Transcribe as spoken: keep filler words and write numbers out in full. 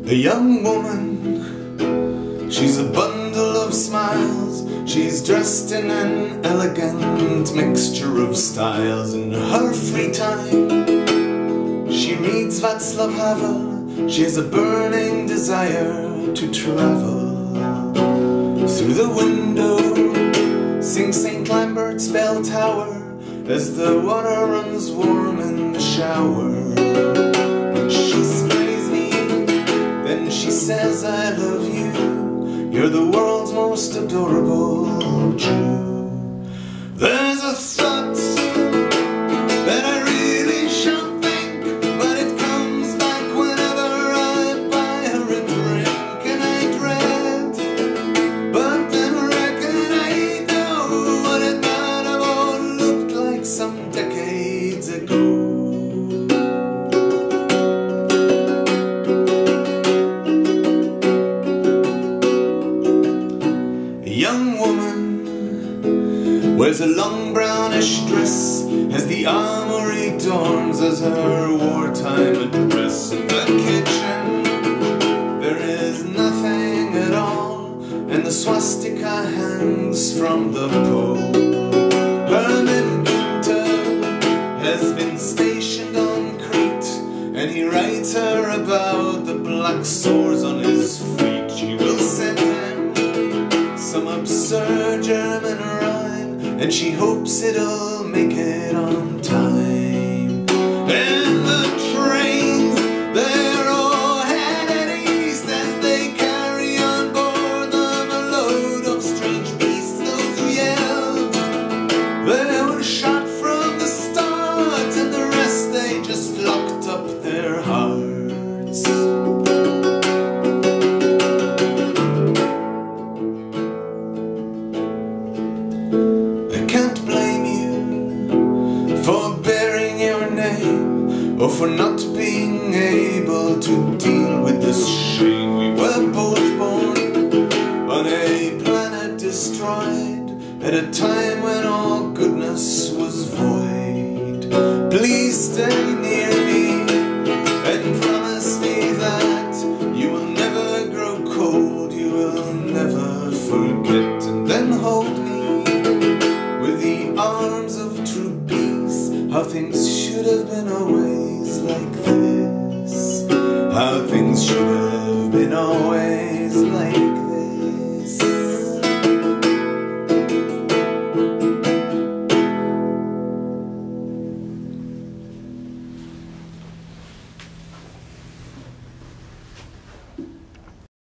A young woman, she's a bundle of smiles. She's dressed in an elegant mixture of styles. In her free time, she reads Václav Havel. She has a burning desire to travel. Through the window sings Saint Lambert's bell tower as the water runs warm in the shower. And she sprays me, then she says, I love you, you're the world's most adorable Jew. There's a thought that I really should think, but it comes back whenever I buy her a drink. And I dread, but then I reckon I know what it might have all looked like some decades ago. A young woman wears a long brownish dress as the armory dawns as her wartime address. In the kitchen there is nothing at all, and the swastika hangs from the pole. Herman Günther has been stationed on Crete, and he writes her about the black sores on his feet. She will send him some absurd German rhyme, and she hopes it'll make it on time. And the trains, they're all headed east as they carry on board them a load of strange beasts. Those who yelled, they were shot from the start, and the rest, they just locked up their hearts. I can't blame you for bearing your name, or for not being able to deal with this shame. We were both born on a planet destroyed at a time when all goodness was void. Please stay near me and promise me that you will never grow cold, you will never forget. And then hold me with the arms of true peace. How things should have been always like this. How things should have been always like this.